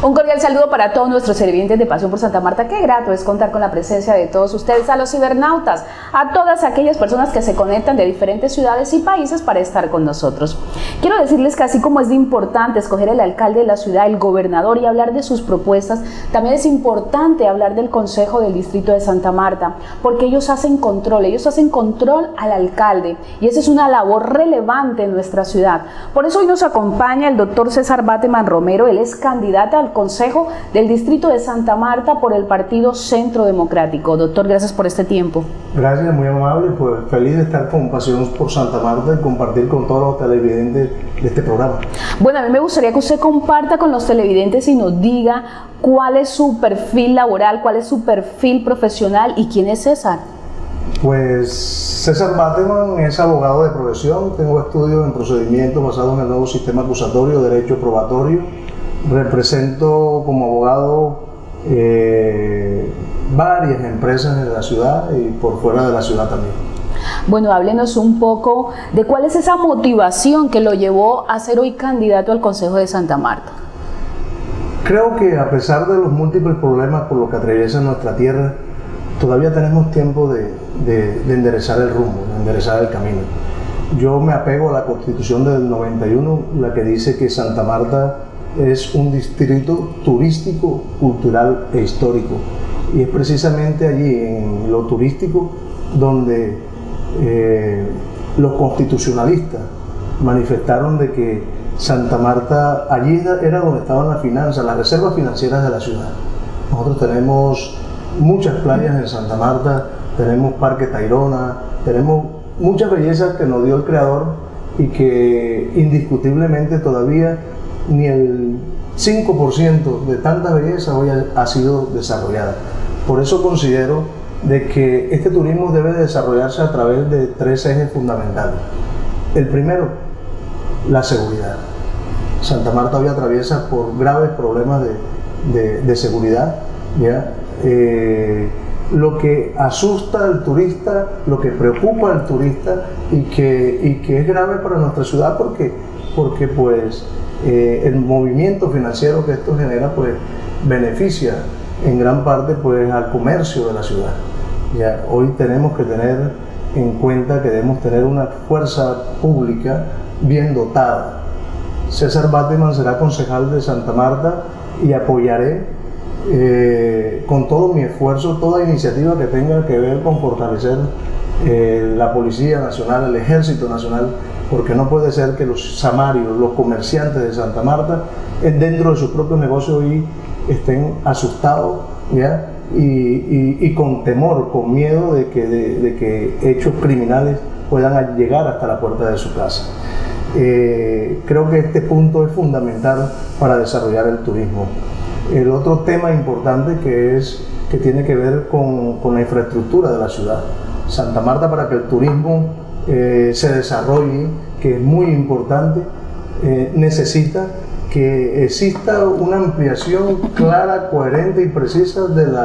Un cordial saludo para todos nuestros televidentes de Pasión por Santa Marta. Qué grato es contar con la presencia de todos ustedes, a los cibernautas, a todas aquellas personas que se conectan de diferentes ciudades y países para estar con nosotros. Quiero decirles que así como es de importante escoger el alcalde de la ciudad, el gobernador y hablar de sus propuestas, también es importante hablar del Consejo del Distrito de Santa Marta, porque ellos hacen control al alcalde y esa es una labor relevante en nuestra ciudad. Por eso hoy nos acompaña el doctor César Bateman Romero. Él es candidato al Consejo del Distrito de Santa Marta por el Partido Centro Democrático. Doctor, gracias por este tiempo. Gracias, muy amable, pues feliz de estar con Pasión por Santa Marta y compartir con todos los televidentes de este programa. Bueno, a mí me gustaría que usted comparta con los televidentes y nos diga cuál es su perfil laboral, cuál es su perfil profesional y quién es César. Pues César Bateman es abogado de profesión, tengo estudios en procedimientos basados en el nuevo sistema acusatorio, derecho probatorio. Represento como abogado varias empresas en la ciudad y por fuera de la ciudad también. Bueno, háblenos un poco de cuál es esa motivación que lo llevó a ser hoy candidato al Consejo de Santa Marta. Creo que a pesar de los múltiples problemas por los que atraviesa nuestra tierra, todavía tenemos tiempo de enderezar el rumbo, de enderezar el camino. Yo me apego a la Constitución del 91, la que dice que Santa Marta es un distrito turístico, cultural e histórico. Y es precisamente allí, en lo turístico, donde los constitucionalistas manifestaron de que Santa Marta, allí era donde estaban las finanzas, las reservas financieras de la ciudad. Nosotros tenemos muchas playas en Santa Marta, tenemos Parque Tayrona, tenemos muchas bellezas que nos dio el Creador y que indiscutiblemente todavía ni el 5% de tanta belleza hoy ha sido desarrollada. Por eso considero de que este turismo debe desarrollarse a través de tres ejes fundamentales. El primero, la seguridad. Santa Marta hoy atraviesa por graves problemas de seguridad, ¿ya? Lo que asusta al turista, lo que preocupa al turista y que es grave para nuestra ciudad porque pues el movimiento financiero que esto genera pues beneficia en gran parte pues al comercio de la ciudad. Ya hoy tenemos que tener en cuenta que debemos tener una fuerza pública bien dotada. César Bateman será concejal de Santa Marta y apoyaré con todo mi esfuerzo toda iniciativa que tenga que ver con fortalecer la Policía Nacional, el Ejército Nacional, porque no puede ser que los samarios, los comerciantes de Santa Marta, dentro de sus propios negocios hoy estén asustados, ¿ya? Y con temor, con miedo de que hechos criminales puedan llegar hasta la puerta de su casa. Creo que este punto es fundamental para desarrollar el turismo. El otro tema importante que tiene que ver con la infraestructura de la ciudad. Santa Marta, para que el turismo se desarrolle, que es muy importante, necesita que exista una ampliación clara, coherente y precisa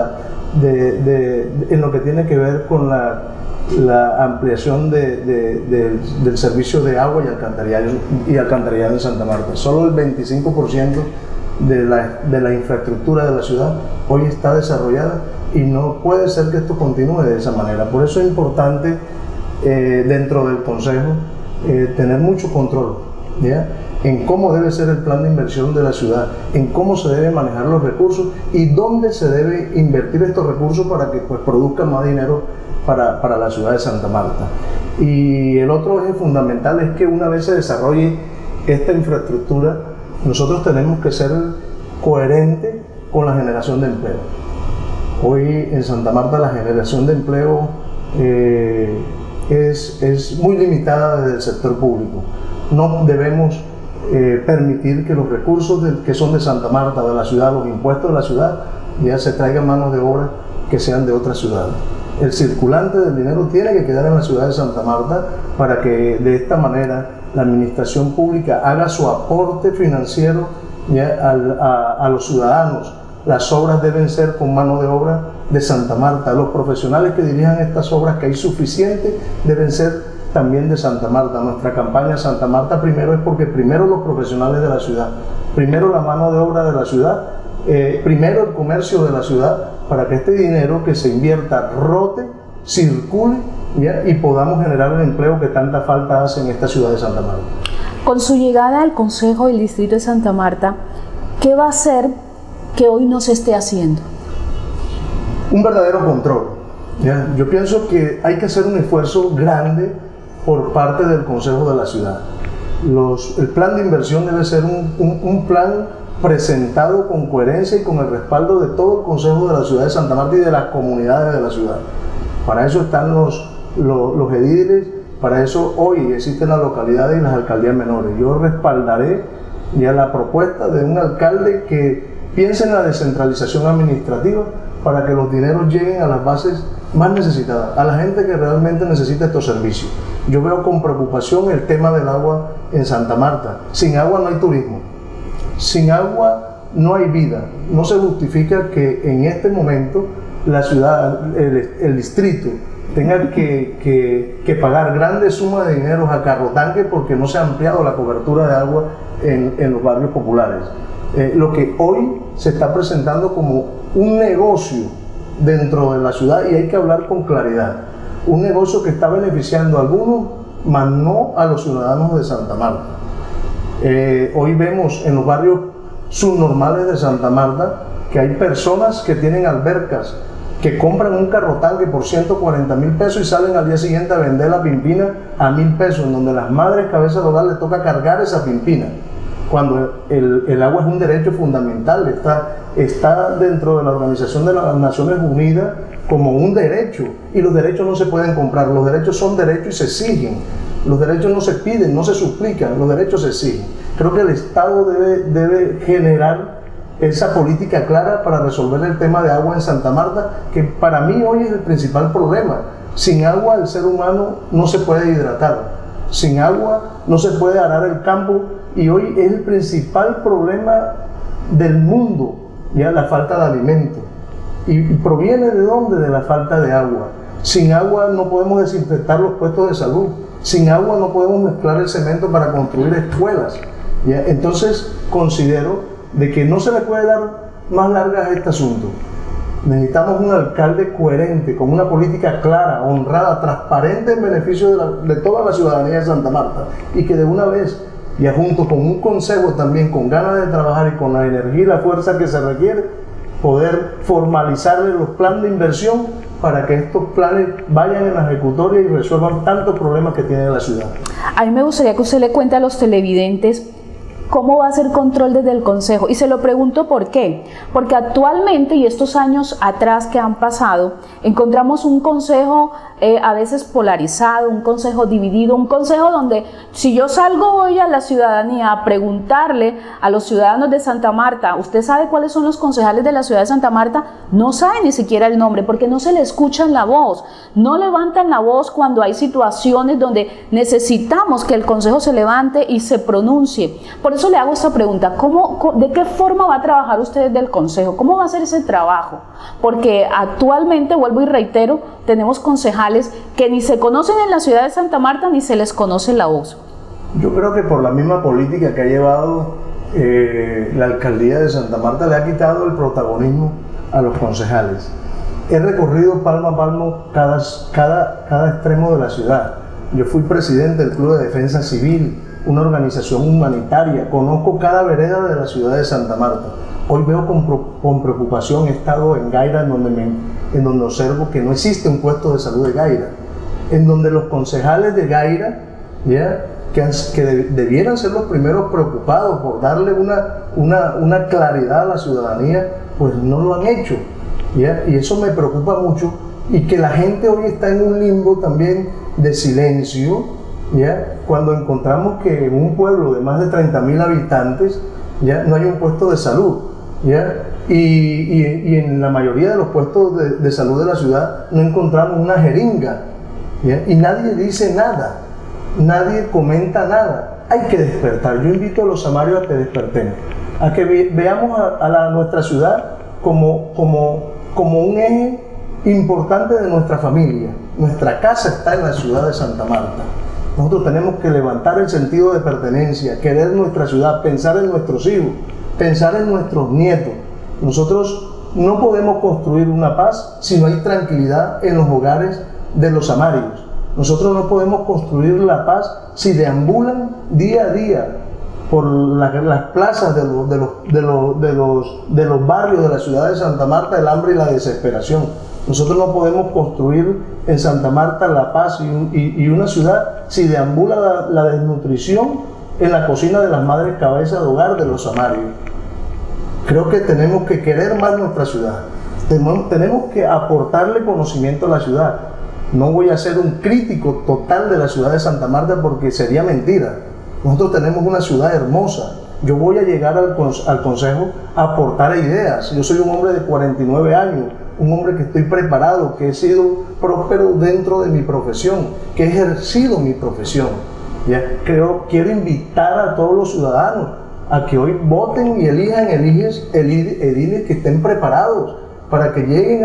en lo que tiene que ver con la ampliación del servicio de agua y alcantarillado en Santa Marta. Solo el 25% de la infraestructura de la ciudad hoy está desarrollada y no puede ser que esto continúe de esa manera. Por eso es importante dentro del Consejo tener mucho control, ¿ya? En cómo debe ser el plan de inversión de la ciudad, en cómo se deben manejar los recursos y dónde se debe invertir estos recursos para que pues, produzcan más dinero para la ciudad de Santa Marta. Y el otro eje fundamental es que una vez se desarrolle esta infraestructura, nosotros tenemos que ser coherentes con la generación de empleo. Hoy en Santa Marta la generación de empleo es muy limitada desde el sector público. No debemos permitir que los recursos que son de Santa Marta, de la ciudad, los impuestos de la ciudad, ya se traigan manos de obra que sean de otras ciudades. El circulante del dinero tiene que quedar en la ciudad de Santa Marta para que de esta manera la administración pública haga su aporte financiero, ¿ya? a los ciudadanos. Las obras deben ser con mano de obra de Santa Marta. Los profesionales que dirijan estas obras, que hay suficientes, deben ser también de Santa Marta. Nuestra campaña Santa Marta primero es porque primero los profesionales de la ciudad, primero la mano de obra de la ciudad primero el comercio de la ciudad, para que este dinero que se invierta rote, circule, ¿ya? Y podamos generar el empleo que tanta falta hace en esta ciudad de Santa Marta. Con su llegada al Consejo del Distrito de Santa Marta, ¿qué va a hacer que hoy no se esté haciendo? Un verdadero control, ¿ya? Yo pienso que hay que hacer un esfuerzo grande por parte del Consejo de la ciudad. El plan de inversión debe ser un plan presentado con coherencia y con el respaldo de todo el Consejo de la ciudad de Santa Marta y de las comunidades de la ciudad. Para eso están los ediles, para eso hoy existen las localidades y las alcaldías menores. Yo respaldaré ya la propuesta de un alcalde que piense en la descentralización administrativa para que los dineros lleguen a las bases más necesitadas, a la gente que realmente necesita estos servicios. Yo veo con preocupación el tema del agua en Santa Marta. Sin agua no hay turismo, sin agua no hay vida. No se justifica que en este momento la ciudad, el distrito, tenga que pagar grandes sumas de dinero a carrotanque porque no se ha ampliado la cobertura de agua en los barrios populares. Lo que hoy se está presentando como un negocio dentro de la ciudad, y hay que hablar con claridad, un negocio que está beneficiando a algunos, mas no a los ciudadanos de Santa Marta. Hoy vemos en los barrios subnormales de Santa Marta que hay personas que tienen albercas, que compran un carrotanque por 140.000 pesos y salen al día siguiente a vender la pimpina a 1.000 pesos, en donde las madres cabezas de hogar les toca cargar esa pimpina, cuando el agua es un derecho fundamental, está dentro de la Organización de las Naciones Unidas como un derecho, y los derechos no se pueden comprar, los derechos son derechos y se exigen, los derechos no se piden, no se suplican, los derechos se exigen. Creo que el Estado debe generar esa política clara para resolver el tema de agua en Santa Marta, que para mí hoy es el principal problema. Sin agua el ser humano no se puede hidratar, sin agua no se puede arar el campo, y hoy es el principal problema del mundo, ya la falta de alimento. ¿Y proviene de dónde? De la falta de agua. Sin agua no podemos desinfectar los puestos de salud, sin agua no podemos mezclar el cemento para construir escuelas, ¿ya? Entonces considero de que no se le puede dar más largas a este asunto. Necesitamos un alcalde coherente, con una política clara, honrada, transparente en beneficio de toda la ciudadanía de Santa Marta, y que de una vez, ya junto con un consejo también con ganas de trabajar y con la energía y la fuerza que se requiere, poder formalizarle los planes de inversión para que estos planes vayan en la ejecutoria y resuelvan tantos problemas que tiene la ciudad. A mí me gustaría que usted le cuente a los televidentes ¿cómo va a ser control desde el Consejo? Y se lo pregunto por qué. Porque actualmente, y estos años atrás que han pasado, encontramos un Consejo a veces polarizado, un Consejo dividido, un Consejo donde si yo salgo hoy a la ciudadanía a preguntarle a los ciudadanos de Santa Marta, ¿usted sabe cuáles son los concejales de la ciudad de Santa Marta? No sabe ni siquiera el nombre porque no se le escuchan la voz, no levantan la voz cuando hay situaciones donde necesitamos que el Consejo se levante y se pronuncie. Por eso le hago esta pregunta, ¿de qué forma va a trabajar usted del Consejo? ¿Cómo va a ser ese trabajo? Porque actualmente, vuelvo y reitero, tenemos concejales que ni se conocen en la ciudad de Santa Marta ni se les conoce la voz. Yo creo que por la misma política que ha llevado la alcaldía de Santa Marta le ha quitado el protagonismo a los concejales. He recorrido palmo a palmo cada extremo de la ciudad. Yo fui presidente del Club de Defensa Civil, una organización humanitaria, conozco cada vereda de la ciudad de Santa Marta. Hoy veo con preocupación, he estado en Gaira, en donde observo que no existe un puesto de salud de Gaira, en donde los concejales de Gaira, ¿ya?, que debieran ser los primeros preocupados por darle una claridad a la ciudadanía, pues no lo han hecho, ¿ya? Y eso me preocupa mucho, y que la gente hoy está en un limbo también de silencio, ¿ya?, cuando encontramos que en un pueblo de más de 30.000 habitantes ya no hay un puesto de salud, ¿ya? Y en la mayoría de los puestos de salud de la ciudad no encontramos una jeringa, ¿ya? Y nadie dice nada, nadie comenta nada. Hay que despertar. Yo invito a los samarios a que despertemos, a que veamos a nuestra ciudad como un eje importante de nuestra familia. Nuestra casa está en la ciudad de Santa Marta. Nosotros tenemos que levantar el sentido de pertenencia, querer nuestra ciudad, pensar en nuestros hijos, pensar en nuestros nietos, Nosotros no podemos construir una paz si no hay tranquilidad en los hogares de los samarios. Nosotros no podemos construir la paz si deambulan día a día por las plazas de los barrios de la ciudad de Santa Marta el hambre y la desesperación. Nosotros no podemos construir en Santa Marta la paz y una ciudad si deambula la desnutrición en la cocina de las madres cabezas de hogar de los samarios. Creo que tenemos que querer más nuestra ciudad. Tenemos que aportarle conocimiento a la ciudad. No voy a ser un crítico total de la ciudad de Santa Marta porque sería mentira. Nosotros tenemos una ciudad hermosa. Yo voy a llegar al consejo a aportar ideas. Yo soy un hombre de 49 años, un hombre que estoy preparado, que he sido próspero dentro de mi profesión, que he ejercido mi profesión. ¿Ya? Quiero invitar a todos los ciudadanos a que hoy voten y elijan ediles que estén preparados para que lleguen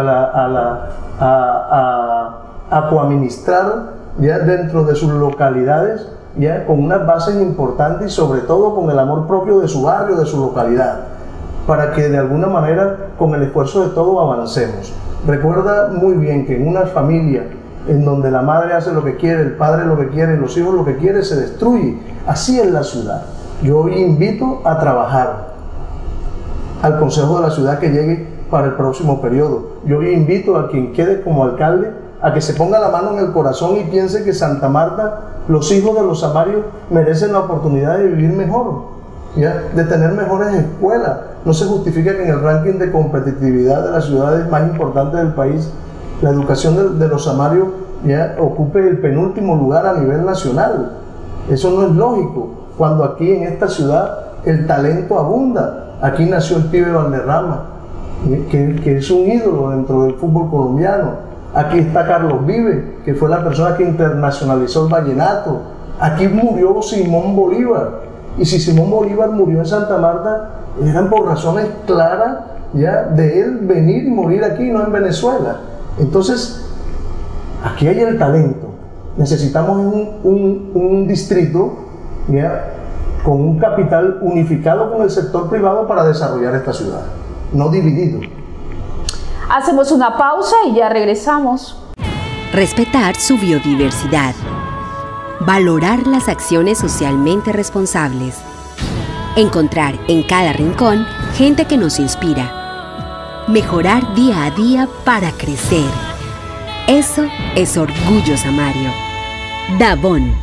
a coadministrar ya dentro de sus localidades, ya con unas bases importantes y sobre todo con el amor propio de su barrio, de su localidad, para que de alguna manera con el esfuerzo de todos avancemos. Recuerda muy bien que en una familia en donde la madre hace lo que quiere, el padre lo que quiere, los hijos lo que quieren, se destruye. Así es la ciudad. Yo hoy invito a trabajar al consejo de la ciudad que llegue para el próximo periodo. Yo hoy invito a quien quede como alcalde a que se ponga la mano en el corazón y piense que Santa Marta, los hijos de los samarios, merecen la oportunidad de vivir mejor, ¿ya? De tener mejores escuelas. No se justifica que en el ranking de competitividad de las ciudades más importantes del país, la educación de los samarios ya ocupe el penúltimo lugar a nivel nacional. Eso no es lógico, cuando aquí en esta ciudad el talento abunda. Aquí nació el pibe Valderrama, que es un ídolo dentro del fútbol colombiano. Aquí está Carlos Vive, que fue la persona que internacionalizó el vallenato. Aquí murió Simón Bolívar. Y si Simón Bolívar murió en Santa Marta, eran por razones claras ya de él venir y morir aquí, no en Venezuela. Entonces, aquí hay el talento. Necesitamos un distrito, ¿ya?, con un capital unificado con el sector privado para desarrollar esta ciudad, no dividido. Hacemos una pausa y ya regresamos. Respetar su biodiversidad. Valorar las acciones socialmente responsables. Encontrar en cada rincón gente que nos inspira. Mejorar día a día para crecer. Eso es Orgullo Samario. Davón.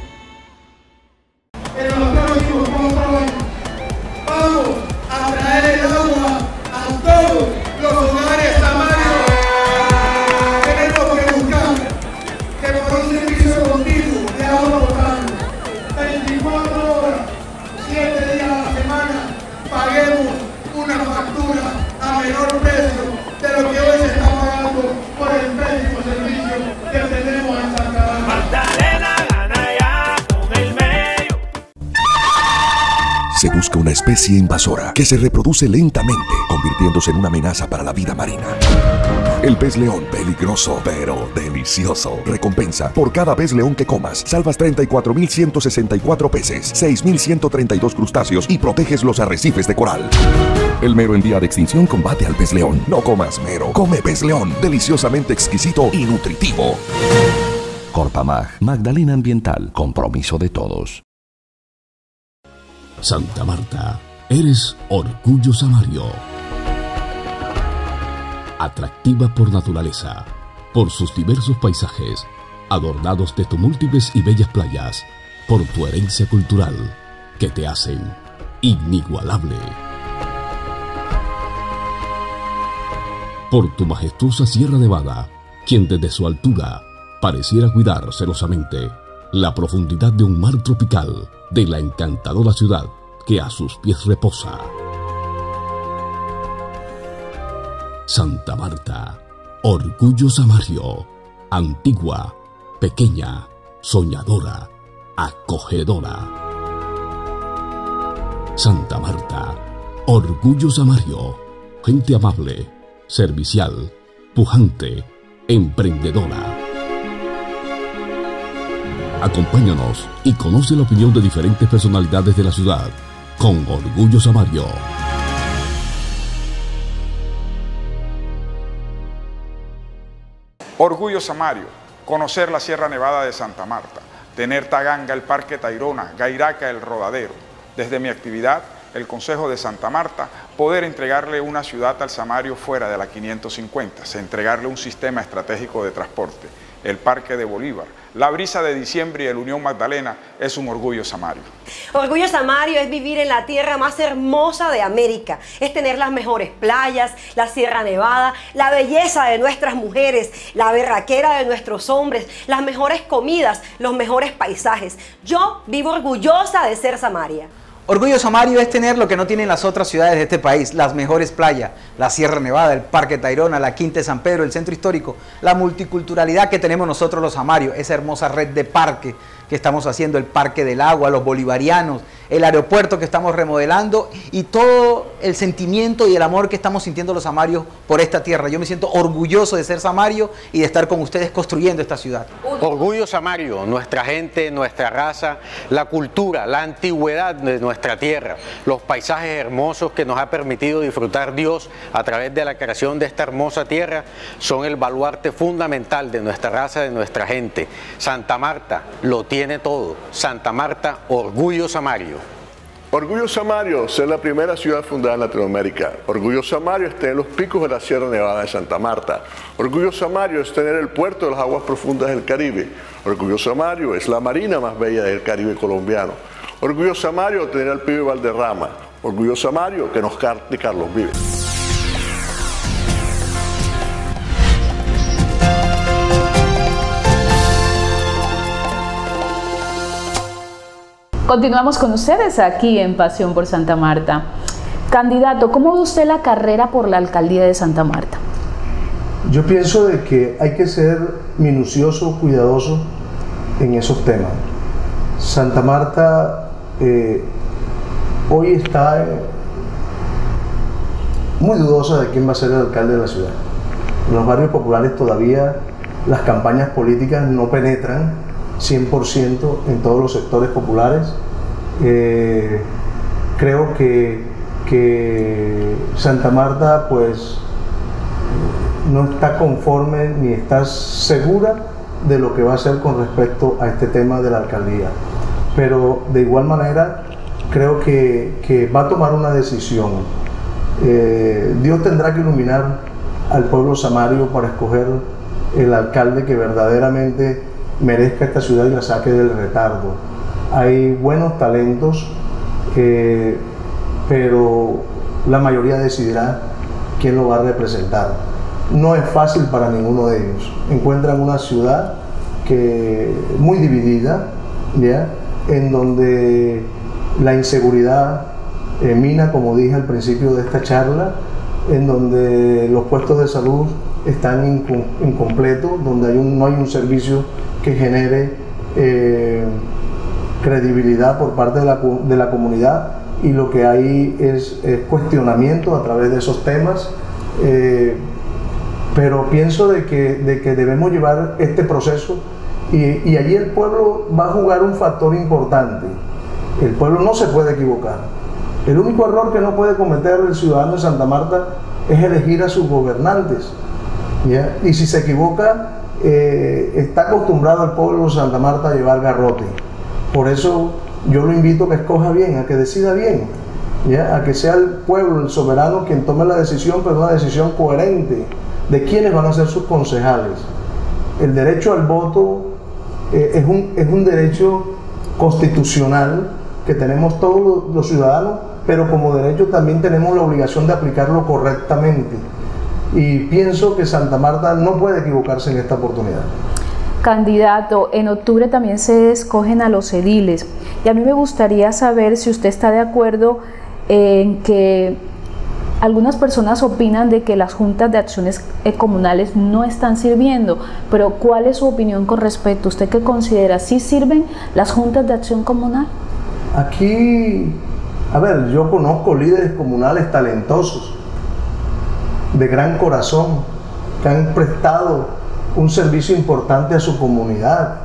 Vamos a traer el agua a todos los hogares samarios. Tenemos que buscar que por un servicio continuo de agua potable, 24 horas, 7 días a la semana, paguemos una factura a menor precio de lo que hoy se está pagando por el pésimo servicio que tenemos en Santa Marta. Se busca una especie invasora que se reproduce lentamente, convirtiéndose en una amenaza para la vida marina. El pez león, peligroso, pero delicioso. Recompensa: por cada pez león que comas, salvas 34.164 peces, 6.132 crustáceos y proteges los arrecifes de coral. El mero en vía de extinción combate al pez león. No comas mero, come pez león, deliciosamente exquisito y nutritivo. Corpamag, Magdalena Ambiental, compromiso de todos. Santa Marta, eres Orgullo Samario. Atractiva por naturaleza, por sus diversos paisajes, adornados de tus múltiples y bellas playas, por tu herencia cultural, que te hacen inigualable. Por tu majestuosa Sierra Nevada, quien desde su altura pareciera cuidar celosamente la profundidad de un mar tropical de la encantadora ciudad que a sus pies reposa. Santa Marta, Orgullo Samario, antigua, pequeña, soñadora, acogedora. Santa Marta, Orgullo Samario, gente amable, servicial, pujante, emprendedora. Acompáñanos y conoce la opinión de diferentes personalidades de la ciudad con Orgullo Samario. Orgullo Samario, conocer la Sierra Nevada de Santa Marta, tener Taganga, el Parque Tayrona, Gairaca, el Rodadero. Desde mi actividad, el Consejo de Santa Marta, poder entregarle una ciudad al Samario fuera de la 550, entregarle un sistema estratégico de transporte, el Parque de Bolívar, la brisa de diciembre y el Unión Magdalena es un orgullo samario. Orgullo Samario es vivir en la tierra más hermosa de América, es tener las mejores playas, la Sierra Nevada, la belleza de nuestras mujeres, la berraquera de nuestros hombres, las mejores comidas, los mejores paisajes. Yo vivo orgullosa de ser samaria. Orgullo Samario es tener lo que no tienen las otras ciudades de este país, las mejores playas, la Sierra Nevada, el Parque Tayrona, la Quinta de San Pedro, el Centro Histórico, la multiculturalidad que tenemos nosotros los samarios, esa hermosa red de parques que estamos haciendo, el Parque del Agua, los bolivarianos, el aeropuerto que estamos remodelando y todo el sentimiento y el amor que estamos sintiendo los samarios por esta tierra. Yo me siento orgulloso de ser samario y de estar con ustedes construyendo esta ciudad. Orgullo samario, nuestra gente, nuestra raza, la cultura, la antigüedad de nuestra tierra, los paisajes hermosos que nos ha permitido disfrutar Dios a través de la creación de esta hermosa tierra son el baluarte fundamental de nuestra raza, de nuestra gente. Santa Marta lo tiene todo. Santa Marta, orgullo samario. Orgullo Samario, ser la primera ciudad fundada en Latinoamérica. Orgullo Samario es tener los picos de la Sierra Nevada de Santa Marta. Orgullo Samario es tener el puerto de las aguas profundas del Caribe. Orgullo Samario es la marina más bella del Caribe colombiano. Orgullo Samario, tener al pibe Valderrama. Orgullo Samario, que nos cante Carlos Vives. Continuamos con ustedes aquí en Pasión por Santa Marta. Candidato, ¿cómo ve usted la carrera por la alcaldía de Santa Marta? Yo pienso de que hay que ser minucioso, cuidadoso en esos temas. Santa Marta hoy está muy dudosa de quién va a ser el alcalde de la ciudad. En los barrios populares todavía las campañas políticas no penetran 100% en todos los sectores populares. Creo que Santa Marta pues no está conforme ni está segura de lo que va a hacer con respecto a este tema de la alcaldía, pero de igual manera creo que va a tomar una decisión. Dios tendrá que iluminar al pueblo samario para escoger el alcalde que verdaderamente merezca esta ciudad y la saque del retardo. Hay buenos talentos, pero la mayoría decidirá quién lo va a representar. No es fácil para ninguno de ellos. Encuentran una ciudad muy dividida, ¿ya? En donde la inseguridad mina, como dije al principio de esta charla, en donde los puestos de salud están incompletos, donde no hay un servicio que genere credibilidad por parte de la comunidad, y lo que hay es cuestionamiento a través de esos temas, pero pienso de que debemos llevar este proceso y allí el pueblo va a jugar un factor importante. El pueblo no se puede equivocar. El único error que no puede cometer el ciudadano de Santa Marta es elegir a sus gobernantes, ¿ya? Y si se equivoca, está acostumbrado el pueblo de Santa Marta a llevar garrote. Por eso yo lo invito a que escoja bien, a que decida bien, ¿ya? A que sea el pueblo, el soberano, quien tome la decisión, pero una decisión coherente de quiénes van a ser sus concejales. El derecho al voto es un derecho constitucional que tenemos todos los ciudadanos, pero como derecho también tenemos la obligación de aplicarlo correctamente. Y pienso que Santa Marta no puede equivocarse en esta oportunidad. Candidato, en octubre también se escogen a los ediles, y a mí me gustaría saber si usted está de acuerdo en que algunas personas opinan de que las juntas de acciones comunales no están sirviendo, pero ¿cuál es su opinión con respecto? ¿Usted qué considera? ¿Sí sirven las juntas de acción comunal? Aquí, a ver, yo conozco líderes comunales talentosos, de gran corazón, que han prestado un servicio importante a su comunidad.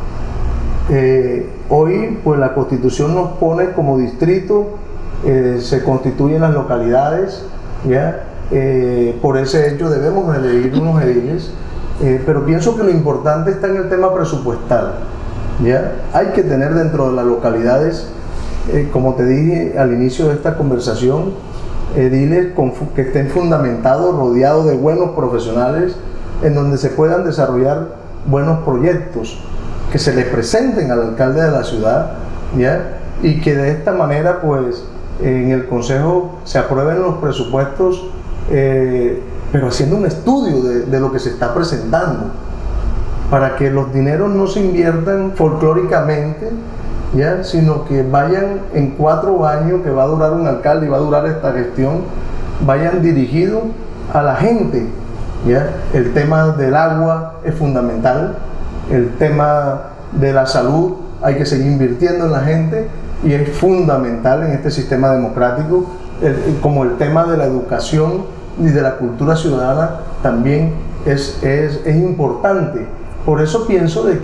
Hoy, pues la Constitución nos pone como distrito, se constituyen las localidades, ¿ya? Por ese hecho debemos elegir unos ediles pero pienso que lo importante está en el tema presupuestal, ¿ya? Hay que tener dentro de las localidades, como te dije al inicio de esta conversación, ediles que estén fundamentados, rodeados de buenos profesionales, en donde se puedan desarrollar buenos proyectos, que se les presenten al alcalde de la ciudad, ¿ya? Y que de esta manera, pues, en el consejo se aprueben los presupuestos, pero haciendo un estudio de lo que se está presentando, para que los dineros no se inviertan folclóricamente, ¿ya? Sino que vayan en 4 años que va a durar un alcalde y va a durar esta gestión, vayan dirigidos a la gente, ¿ya? El tema del agua es fundamental, el tema de la salud hay que seguir invirtiendo en la gente y es fundamental en este sistema democrático, como el tema de la educación y de la cultura ciudadana también es importante. Por eso pienso de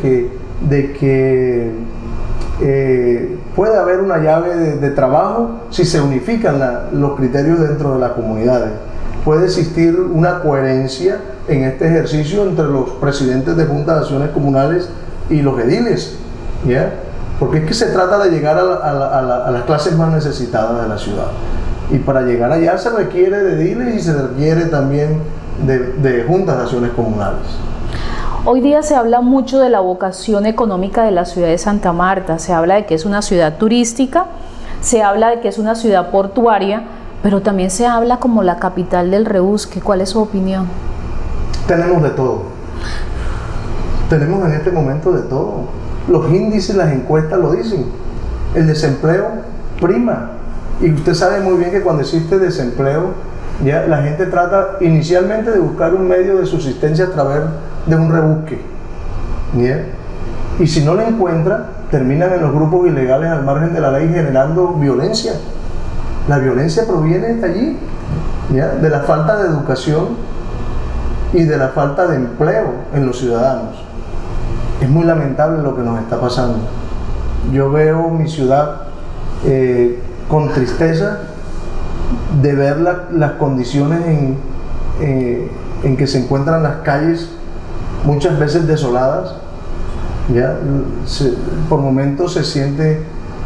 que puede haber una llave de trabajo si se unifican los criterios dentro de las comunidades. Puede existir una coherencia en este ejercicio entre los presidentes de juntas de acciones comunales y los ediles, ¿ya? Porque es que se trata de llegar a las clases más necesitadas de la ciudad. Y para llegar allá se requiere de ediles y se requiere también de juntas de acciones comunales. Hoy día se habla mucho de la vocación económica de la ciudad de Santa Marta, se habla de que es una ciudad turística, se habla de que es una ciudad portuaria, pero también se habla como la capital del rebusque. ¿Cuál es su opinión? Tenemos de todo. Tenemos en este momento de todo. Los índices, las encuestas lo dicen. El desempleo prima. Y usted sabe muy bien que cuando existe desempleo, ya la gente trata inicialmente de buscar un medio de subsistencia a través de un rebusque, ¿ya? Y si no lo encuentra, terminan en los grupos ilegales al margen de la ley generando violencia. La violencia proviene de allí, ¿ya? De la falta de educación y de la falta de empleo en los ciudadanos. Es muy lamentable lo que nos está pasando. Yo veo mi ciudad con tristeza de ver las condiciones en que se encuentran las calles, muchas veces desoladas, ¿ya? Por momentos se siente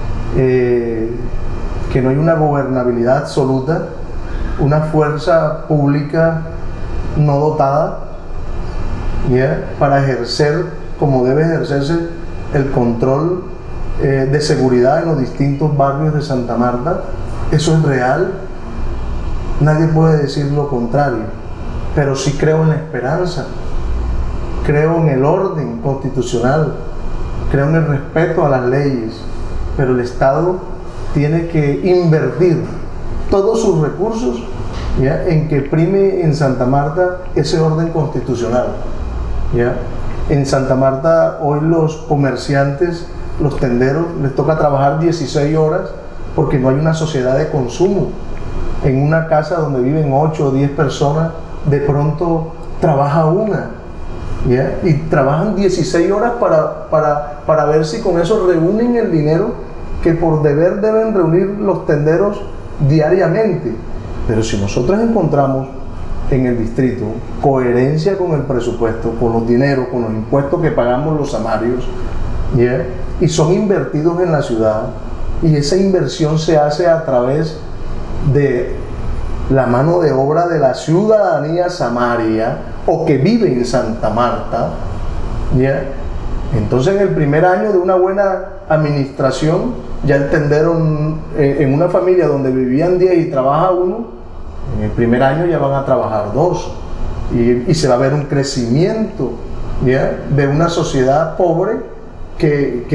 que no hay una gobernabilidad absoluta, una fuerza pública no dotada, ¿ya? Para ejercer como debe ejercerse el control de seguridad en los distintos barrios de Santa Marta. Eso es real, nadie puede decir lo contrario, pero sí creo en la esperanza, creo en el orden constitucional, creo en el respeto a las leyes, pero el Estado tiene que invertir todos sus recursos, ¿ya? En que prime en Santa Marta ese orden constitucional, ¿ya? En Santa Marta hoy los comerciantes, los tenderos, les toca trabajar 16 horas porque no hay una sociedad de consumo. En una casa donde viven 8 o 10 personas, de pronto trabaja una, ¿ya? Y trabajan 16 horas para ver si con eso reúnen el dinero que por deber deben reunir los tenderos diariamente. Pero si nosotros encontramos en el distrito coherencia con el presupuesto, con los dineros, con los impuestos que pagamos los samarios, ¿ya? Y son invertidos en la ciudad, y esa inversión se hace a través de la mano de obra de la ciudadanía samaria o que vive en Santa Marta, ¿ya? Entonces en el primer año de una buena administración, ya el tendero en una familia donde vivían 10 y trabaja uno, en el primer año ya van a trabajar 2 y se va a ver un crecimiento, ¿ya? De una sociedad pobre que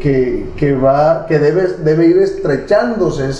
debe ir estrechándose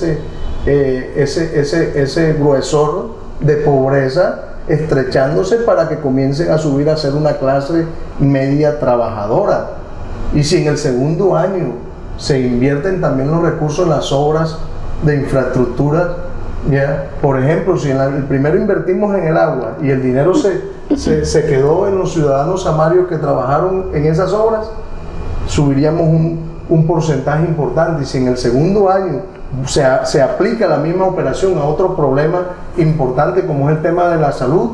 ese gruesor de pobreza, estrechándose para que comiencen a subir a ser una clase media trabajadora. Y si en el segundo año se invierten también los recursos en las obras de infraestructura, ¿ya? Por ejemplo, si en el primero invertimos en el agua y el dinero se quedó en los ciudadanos samarios que trabajaron en esas obras, subiríamos un porcentaje importante. Y si en el segundo año se aplica la misma operación a otro problema importante como es el tema de la salud,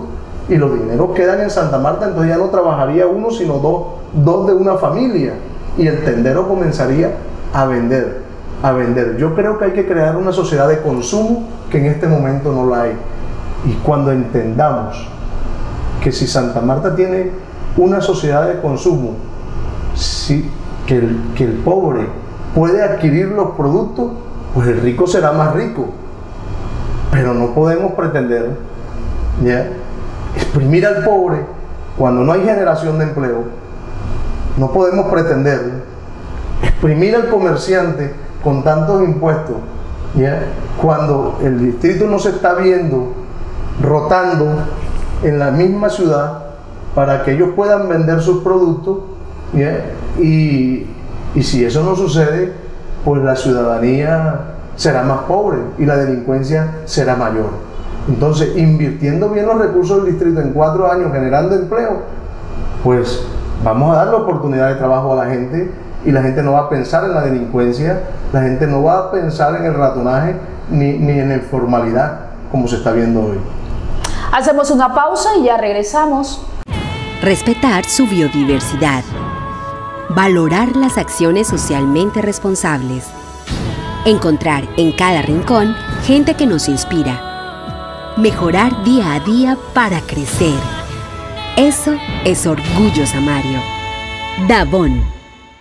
y los dineros quedan en Santa Marta, entonces ya no trabajaría uno, sino dos de una familia, y el tendero comenzaría a vender. Yo creo que hay que crear una sociedad de consumo que en este momento no la hay. Y cuando entendamos que si Santa Marta tiene una sociedad de consumo, que el pobre puede adquirir los productos, pues el rico será más rico. Pero no podemos pretender, ¿ya?, exprimir al pobre cuando no hay generación de empleo. No podemos pretender exprimir al comerciante con tantos impuestos, ¿ya?, cuando el distrito no se está viendo rotando en la misma ciudad para que ellos puedan vender sus productos, ¿ya?, y si eso no sucede, pues la ciudadanía será más pobre y la delincuencia será mayor. Entonces, invirtiendo bien los recursos del distrito en 4 años, generando empleo, pues vamos a dar la oportunidad de trabajo a la gente, y la gente no va a pensar en la delincuencia, la gente no va a pensar en el ratonaje ni en la informalidad como se está viendo hoy. Hacemos una pausa y ya regresamos. Respetar su biodiversidad. Valorar las acciones socialmente responsables. Encontrar en cada rincón gente que nos inspira. Mejorar día a día para crecer. Eso es Orgullo Samario. Davón.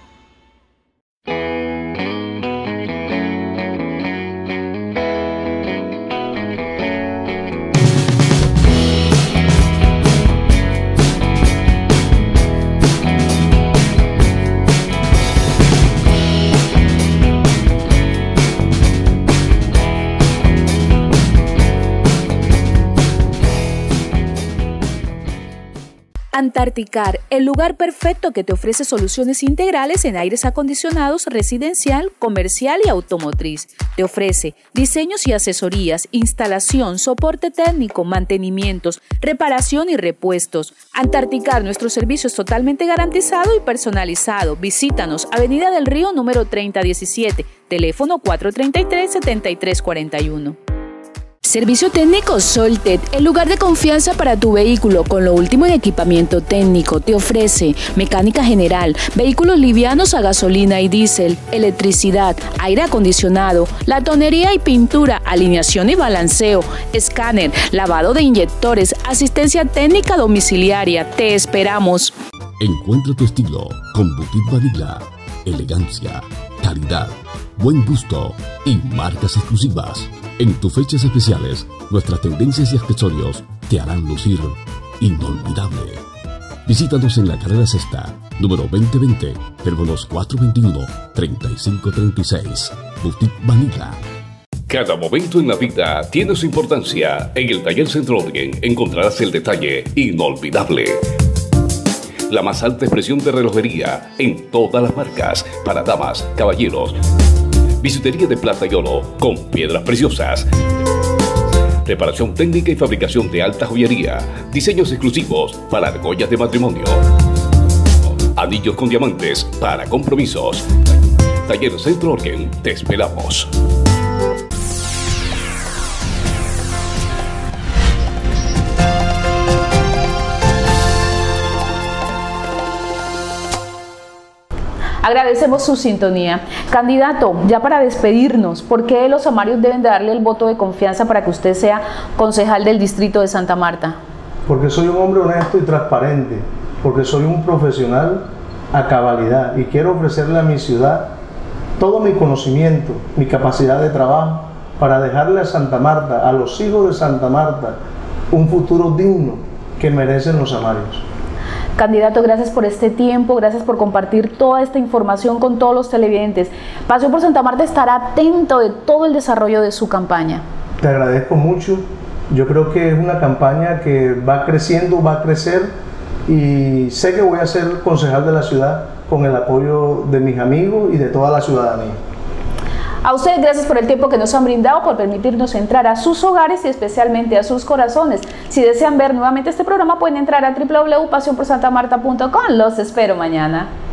Antarticar, el lugar perfecto que te ofrece soluciones integrales en aires acondicionados residencial, comercial y automotriz. Te ofrece diseños y asesorías, instalación, soporte técnico, mantenimientos, reparación y repuestos. Antarticar, nuestro servicio es totalmente garantizado y personalizado. Visítanos, Avenida del Río número 3017, teléfono 433-7341. Servicio técnico Solted, el lugar de confianza para tu vehículo con lo último en equipamiento técnico. Te ofrece mecánica general, vehículos livianos a gasolina y diésel, electricidad, aire acondicionado, latonería y pintura, alineación y balanceo, escáner, lavado de inyectores, asistencia técnica domiciliaria. Te esperamos. Encuentra tu estilo con Boutique Vanilla. Elegancia, calidad, buen gusto y marcas exclusivas. En tus fechas especiales, nuestras tendencias y accesorios te harán lucir inolvidable. Visítanos en la carrera sexta, número 2020, teléfonos 421-3536. Boutique Vanilla. Cada momento en la vida tiene su importancia. En el Taller Centro Orgen encontrarás el detalle inolvidable. La más alta expresión de relojería en todas las marcas, para damas, caballeros. Bisutería de plata y oro con piedras preciosas. Reparación técnica y fabricación de alta joyería. Diseños exclusivos para argollas de matrimonio. Anillos con diamantes para compromisos. Taller Centro Orgen, te esperamos. Agradecemos su sintonía. Candidato, ya para despedirnos, ¿por qué los samarios deben darle el voto de confianza para que usted sea concejal del distrito de Santa Marta? Porque soy un hombre honesto y transparente, porque soy un profesional a cabalidad y quiero ofrecerle a mi ciudad todo mi conocimiento, mi capacidad de trabajo, para dejarle a Santa Marta, a los hijos de Santa Marta, un futuro digno que merecen los samarios. Candidato, gracias por este tiempo, gracias por compartir toda esta información con todos los televidentes. Pasión por Santa Marta estará atento de todo el desarrollo de su campaña. Te agradezco mucho. Yo creo que es una campaña que va creciendo, va a crecer, y sé que voy a ser concejal de la ciudad con el apoyo de mis amigos y de toda la ciudadanía. A ustedes gracias por el tiempo que nos han brindado, por permitirnos entrar a sus hogares y especialmente a sus corazones. Si desean ver nuevamente este programa, pueden entrar a www.pasionporsantamarta.com. Los espero mañana.